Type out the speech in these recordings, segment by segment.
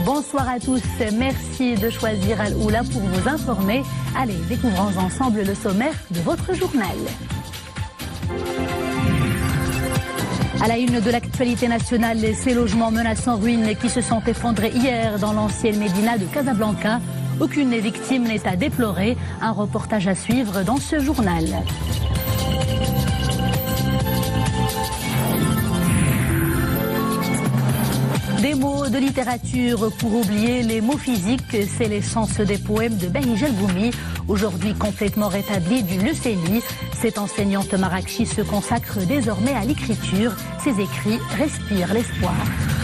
Bonsoir à tous, merci de choisir Al-Oula pour vous informer. Allez, découvrons ensemble le sommaire de votre journal. À la une de l'actualité nationale, ces logements menaçant ruines qui se sont effondrés hier dans l'ancienne Médina de Casablanca. Aucune victime n'est à déplorer. Un reportage à suivre dans ce journal. Des mots de littérature pour oublier les mots physiques, c'est l'essence des poèmes de Bahija El-Goumi, aujourd'hui complètement rétablie d'une leucémie. Cette enseignante Marrakchi se consacre désormais à l'écriture. Ses écrits respirent l'espoir.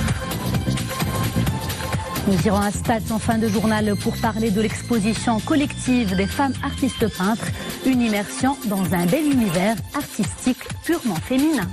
Nous irons à Stade en fin de journal pour parler de l'exposition collective des femmes artistes peintres, une immersion dans un bel univers artistique purement féminin.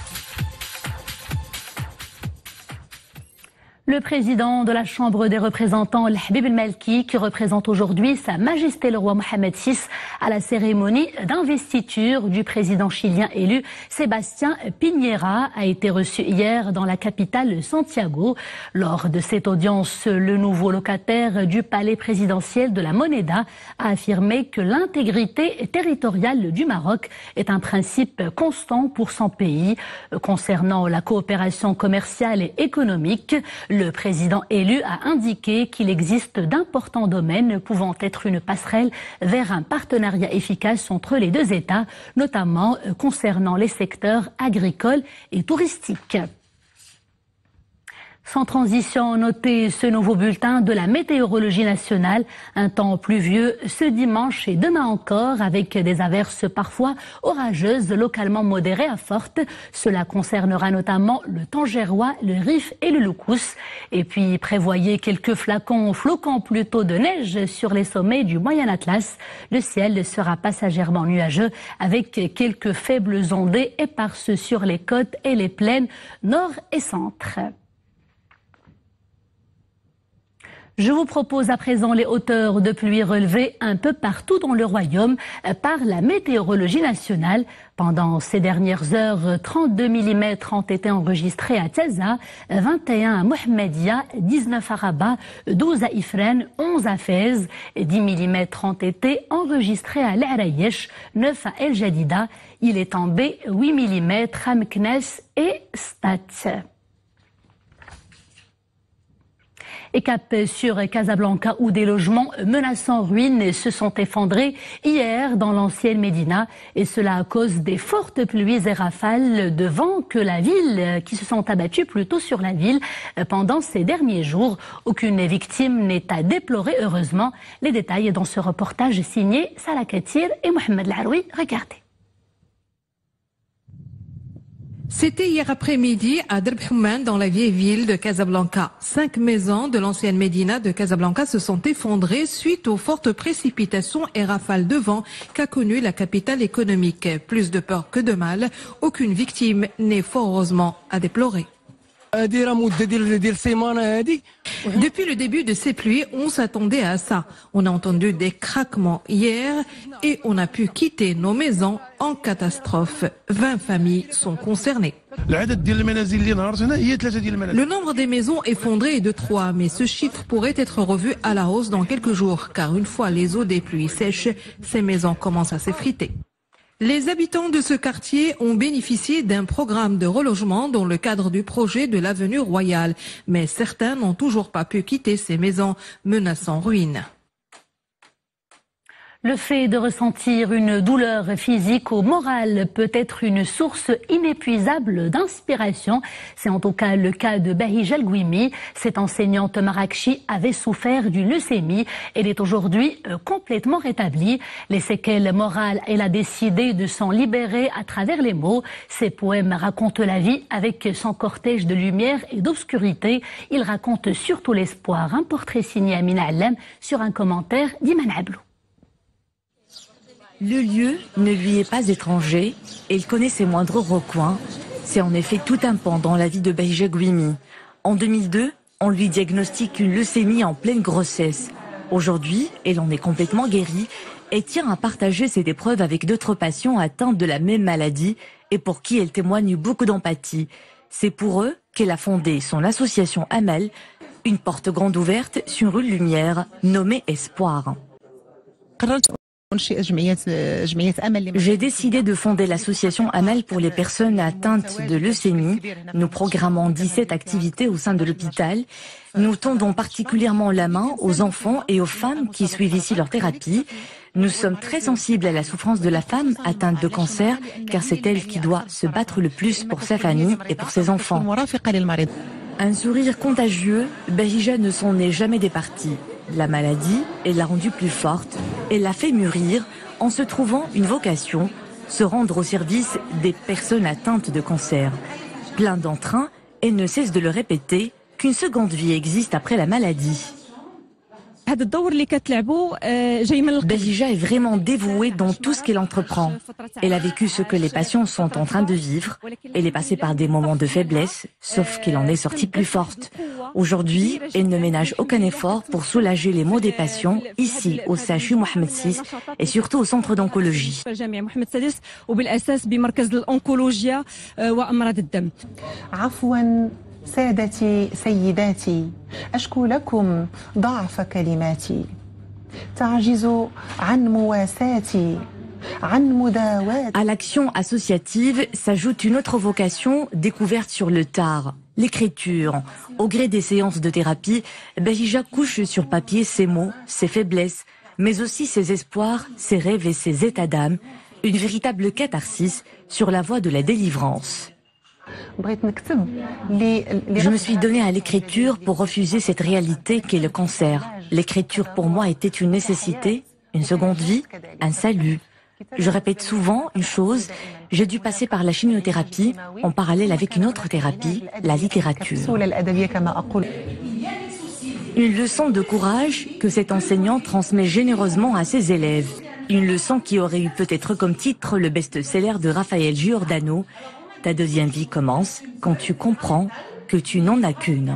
Le président de la Chambre des représentants, Habib El-Malki, qui représente aujourd'hui Sa Majesté le roi Mohamed VI à la cérémonie d'investiture du président chilien élu Sébastien Piñera, a été reçu hier dans la capitale Santiago. Lors de cette audience, le nouveau locataire du palais présidentiel de la Moneda a affirmé que l'intégrité territoriale du Maroc est un principe constant pour son pays. Concernant la coopération commerciale et économique, le président élu a indiqué qu'il existe d'importants domaines pouvant être une passerelle vers un partenariat efficace entre les deux États, notamment concernant les secteurs agricoles et touristiques. Sans transition, notez ce nouveau bulletin de la météorologie nationale. Un temps pluvieux ce dimanche et demain encore, avec des averses parfois orageuses, localement modérées à fortes. Cela concernera notamment le Tangérois, le Rif et le Loukous. Et puis prévoyez quelques flocons plutôt de neige sur les sommets du Moyen Atlas. Le ciel sera passagèrement nuageux avec quelques faibles ondées éparses sur les côtes et les plaines nord et centre. Je vous propose à présent les hauteurs de pluie relevées un peu partout dans le royaume par la météorologie nationale. Pendant ces dernières heures, 32 mm ont été enregistrés à Taza, 21 à Mohammedia, 19 à Rabat, 12 à Ifrane, 11 à Fès, 10 mm ont été enregistrés à l'Arayesh, 9 à El Jadida. Il est tombé 8 mm à Meknes et Stat. Et cap sur Casablanca où des logements menaçant ruines se sont effondrés hier dans l'ancienne Médina, et cela à cause des fortes pluies et rafales de vent qui se sont abattues plutôt sur la ville pendant ces derniers jours. Aucune victime n'est à déplorer heureusement. Les détails dans ce reportage signé Salah Katir et Mohamed Laroui. Regardez. C'était hier après-midi à Drbhouman, dans la vieille ville de Casablanca. 5 maisons de l'ancienne Médina de Casablanca se sont effondrées suite aux fortes précipitations et rafales de vent qu'a connu la capitale économique. Plus de peur que de mal, aucune victime n'est fort heureusement à déplorer. Depuis le début de ces pluies, on s'attendait à ça. On a entendu des craquements hier et on a pu quitter nos maisons en catastrophe. 20 familles sont concernées. Le nombre des maisons effondrées est de 3, mais ce chiffre pourrait être revu à la hausse dans quelques jours, car une fois les eaux des pluies sèches, ces maisons commencent à s'effriter. Les habitants de ce quartier ont bénéficié d'un programme de relogement dans le cadre du projet de l'avenue Royale, mais certains n'ont toujours pas pu quitter ces maisons menaçant ruine. Le fait de ressentir une douleur physique ou morale peut être une source inépuisable d'inspiration. C'est en tout cas le cas de Bahija El-Goumi. Cette enseignante Marrakchi avait souffert d'une leucémie. Elle est aujourd'hui complètement rétablie. Les séquelles morales, elle a décidé de s'en libérer à travers les mots. Ses poèmes racontent la vie avec son cortège de lumière et d'obscurité. Il raconte surtout l'espoir. Un portrait signé Amina Allem sur un commentaire d'Iman Ablou. Le lieu ne lui est pas étranger et il connaît ses moindres recoins. C'est en effet tout un pan dans la vie de Bahija El-Goumi. En 2002, on lui diagnostique une leucémie en pleine grossesse. Aujourd'hui, elle en est complètement guérie et tient à partager cette épreuve avec d'autres patients atteints de la même maladie et pour qui elle témoigne beaucoup d'empathie. C'est pour eux qu'elle a fondé son association Amal, Une porte grande ouverte sur une lumière nommée Espoir. J'ai décidé de fonder l'association Amal pour les personnes atteintes de leucémie. Nous programmons 17 activités au sein de l'hôpital. Nous tendons particulièrement la main aux enfants et aux femmes qui suivent ici leur thérapie. Nous sommes très sensibles à la souffrance de la femme atteinte de cancer, car c'est elle qui doit se battre le plus pour sa famille et pour ses enfants. Un sourire contagieux, Bahija ne s'en est jamais départie. La maladie, elle l'a rendue plus forte, elle l'a fait mûrir en se trouvant une vocation, se rendre au service des personnes atteintes de cancer. Plein d'entrain, elle ne cesse de le répéter qu'une seconde vie existe après la maladie. Bahija est vraiment dévouée dans tout ce qu'elle entreprend. Elle a vécu ce que les patients sont en train de vivre. Elle est passée par des moments de faiblesse, sauf qu'elle en est sortie plus forte. Aujourd'hui, elle ne ménage aucun effort pour soulager les maux des patients, ici au CHU Mohamed VI et surtout au centre d'oncologie. سادتي سيداتي أشكو لكم ضعف كلماتي تعجز عن مواساتي عن مداواتي. À l'action associative s'ajoute une autre vocation découverte sur le tard, l'écriture. Au gré des séances de thérapie, Bahija couche sur papier ses maux, ses faiblesses, mais aussi ses espoirs, ses rêves et ses états d'âme. Une véritable catharsis sur la voie de la délivrance. Je me suis donnée à l'écriture pour refuser cette réalité qu'est le cancer. L'écriture pour moi était une nécessité, une seconde vie, un salut. Je répète souvent une chose, j'ai dû passer par la chimiothérapie en parallèle avec une autre thérapie, la littérature. Une leçon de courage que cet enseignant transmet généreusement à ses élèves. Une leçon qui aurait eu peut-être comme titre le best-seller de Raphaël Giordano. Ta deuxième vie commence quand tu comprends que tu n'en as qu'une.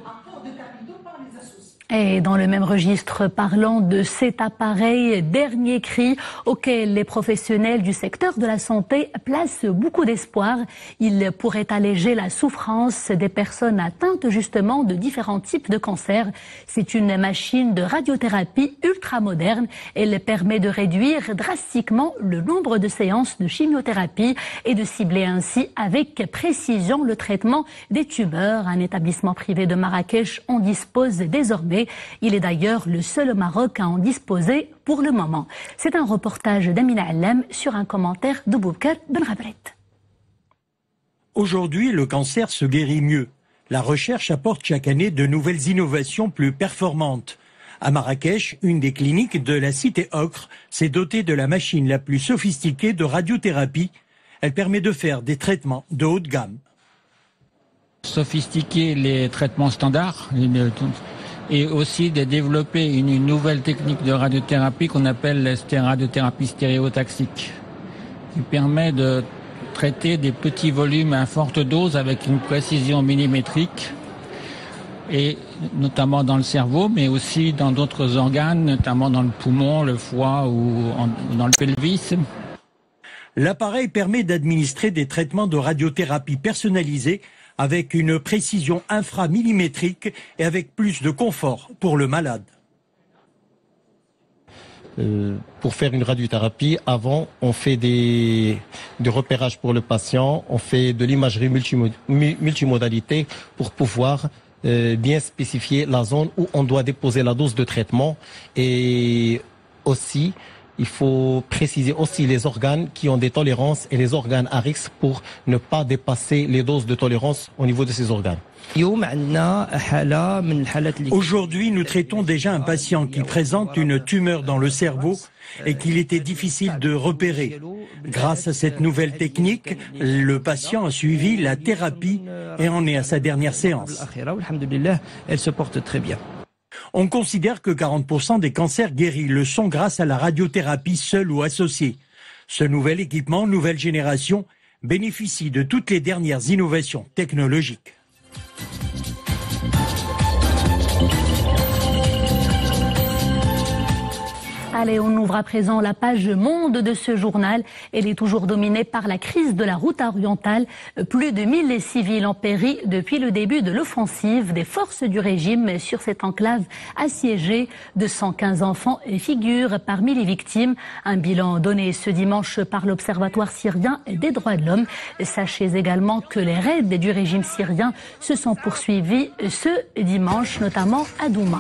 Et dans le même registre, parlant de cet appareil dernier cri auquel les professionnels du secteur de la santé placent beaucoup d'espoir, il pourrait alléger la souffrance des personnes atteintes justement de différents types de cancers. C'est une machine de radiothérapie ultra moderne. Elle permet de réduire drastiquement le nombre de séances de chimiothérapie et de cibler ainsi avec précision le traitement des tumeurs. Un établissement privé de Marrakech en dispose désormais. Il est d'ailleurs le seul au Maroc à en disposer pour le moment. C'est un reportage d'Amina Allam sur un commentaire de Boubkar Benrabret. Aujourd'hui, le cancer se guérit mieux. La recherche apporte chaque année de nouvelles innovations plus performantes. À Marrakech, une des cliniques de la cité Ocre s'est dotée de la machine la plus sophistiquée de radiothérapie. Elle permet de faire des traitements de haute gamme. Sophistiquer les traitements standards et aussi de développer une nouvelle technique de radiothérapie qu'on appelle la radiothérapie stéréotaxique, qui permet de traiter des petits volumes à forte dose avec une précision millimétrique, et notamment dans le cerveau, mais aussi dans d'autres organes, notamment dans le poumon, le foie ou dans le pelvis. L'appareil permet d'administrer des traitements de radiothérapie personnalisés avec une précision inframillimétrique et avec plus de confort pour le malade. Pour faire une radiothérapie, avant, on fait des repérages pour le patient, on fait de l'imagerie multimodalité pour pouvoir bien spécifier la zone où on doit déposer la dose de traitement. Et aussi, il faut préciser aussi les organes qui ont des tolérances et les organes à risque pour ne pas dépasser les doses de tolérance au niveau de ces organes. Aujourd'hui, nous traitons déjà un patient qui présente une tumeur dans le cerveau et qu'il était difficile de repérer. Grâce à cette nouvelle technique, le patient a suivi la thérapie et en est à sa dernière séance. Elle se porte très bien. On considère que 40% des cancers guéris le sont grâce à la radiothérapie seule ou associée. Ce nouvel équipement, nouvelle génération, bénéficie de toutes les dernières innovations technologiques. À Allez, on ouvre à présent la page monde de ce journal. Elle est toujours dominée par la crise de la route orientale. Plus de 1000 civils ont péri depuis le début de l'offensive des forces du régime sur cette enclave assiégée. 215 enfants figurent parmi les victimes. Un bilan donné ce dimanche par l'Observatoire syrien des droits de l'homme. Sachez également que les raids du régime syrien se sont poursuivis ce dimanche, notamment à Douma.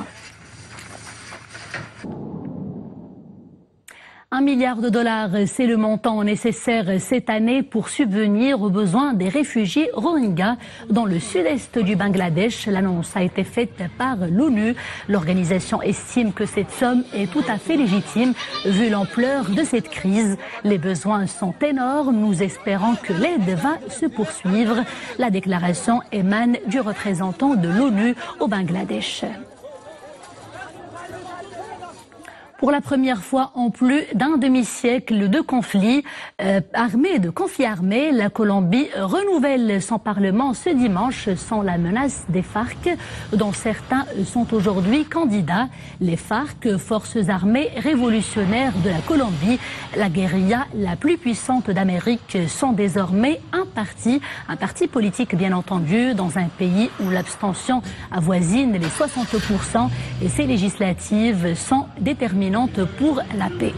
1 milliard de dollars, c'est le montant nécessaire cette année pour subvenir aux besoins des réfugiés Rohingyas dans le sud-est du Bangladesh. L'annonce a été faite par l'ONU. L'organisation estime que cette somme est tout à fait légitime vu l'ampleur de cette crise. Les besoins sont énormes. Nous espérons que l'aide va se poursuivre. La déclaration émane du représentant de l'ONU au Bangladesh. Pour la première fois en plus d'un demi-siècle de conflits armés, la Colombie renouvelle son parlement ce dimanche sans la menace des FARC, dont certains sont aujourd'hui candidats. Les FARC, forces armées révolutionnaires de la Colombie, la guérilla la plus puissante d'Amérique, sont désormais un parti politique bien entendu, dans un pays où l'abstention avoisine les 60% et ces législatives sont déterminées pour la paix.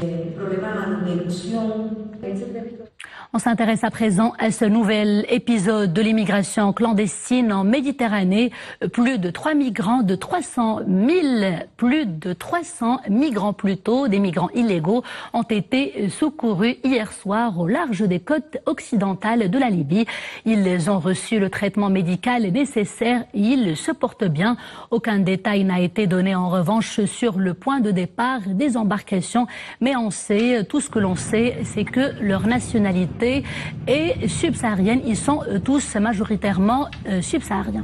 On s'intéresse à présent à ce nouvel épisode de l'immigration clandestine en Méditerranée. Plus de 300 migrants plutôt, des migrants illégaux, ont été secourus hier soir au large des côtes occidentales de la Libye. Ils ont reçu le traitement médical nécessaire et ils se portent bien. Aucun détail n'a été donné en revanche sur le point de départ des embarcations, mais tout ce que l'on sait, c'est que leur nationalité est subsaharienne. Ils sont tous majoritairement subsahariens.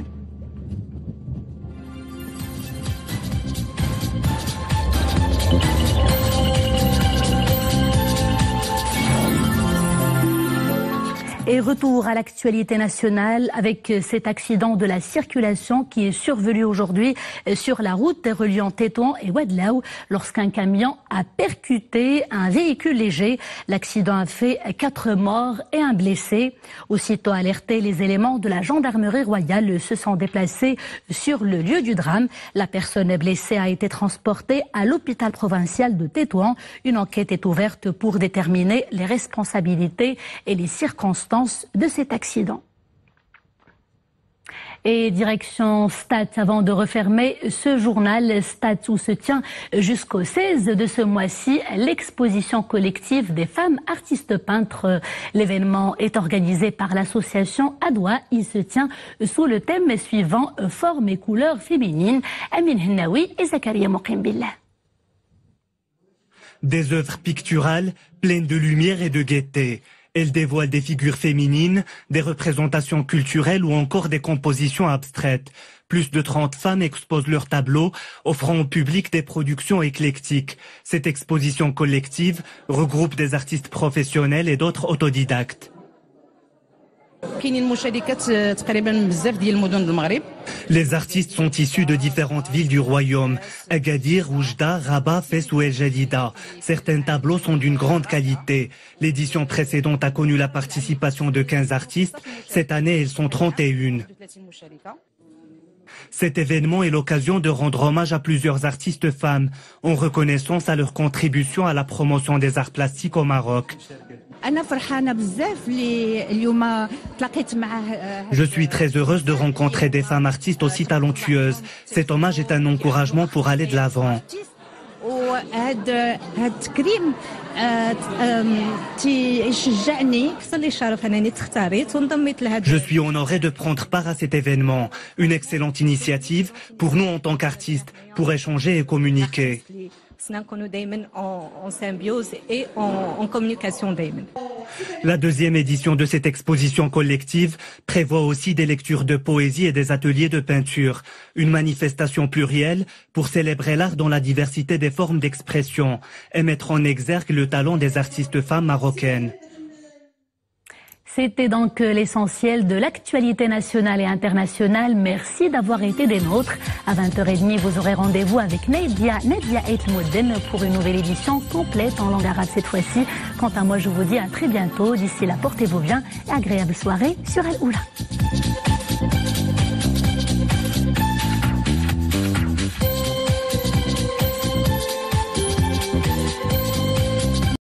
Et retour à l'actualité nationale avec cet accident de la circulation qui est survenu aujourd'hui sur la route reliant Tétouan et Ouadlaou lorsqu'un camion a percuté un véhicule léger. L'accident a fait 4 morts et un blessé. Aussitôt alertés, les éléments de la gendarmerie royale se sont déplacés sur le lieu du drame. La personne blessée a été transportée à l'hôpital provincial de Tétouan. Une enquête est ouverte pour déterminer les responsabilités et les circonstances de cet accident. Et direction Stat avant de refermer ce journal. Stat où se tient jusqu'au 16 de ce mois-ci l'exposition collective des femmes artistes peintres. L'événement est organisé par l'association Adwa. Il se tient sous le thème suivant formes et couleurs féminines. Amin Hennaoui et Zakaria Moukimbillah. Des œuvres picturales pleines de lumière et de gaieté. Elle dévoile des figures féminines, des représentations culturelles ou encore des compositions abstraites. Plus de 30 femmes exposent leurs tableaux, offrant au public des productions éclectiques. Cette exposition collective regroupe des artistes professionnels et d'autres autodidactes. Les artistes sont issus de différentes villes du royaume, Agadir, Oujda, Rabat, Fès ou El Jadida. Certains tableaux sont d'une grande qualité. L'édition précédente a connu la participation de 15 artistes. Cette année, elles sont 31. Cet événement est l'occasion de rendre hommage à plusieurs artistes femmes, en reconnaissance à leur contribution à la promotion des arts plastiques au Maroc. Je suis très heureuse de rencontrer des femmes artistes aussi talentueuses. Cet hommage est un encouragement pour aller de l'avant. Je suis honorée de prendre part à cet événement. Une excellente initiative pour nous en tant qu'artistes, pour échanger et communiquer. En symbiose et en communication. La deuxième édition de cette exposition collective prévoit aussi des lectures de poésie et des ateliers de peinture. Une manifestation plurielle pour célébrer l'art dans la diversité des formes d'expression et mettre en exergue le talent des artistes femmes marocaines. C'était donc l'essentiel de l'actualité nationale et internationale. Merci d'avoir été des nôtres. À 20h30, vous aurez rendez-vous avec Nadia Eitmouden pour une nouvelle édition complète en langue arabe cette fois-ci. Quant à moi, je vous dis à très bientôt. D'ici là, portez-vous bien et agréable soirée sur Al Oula.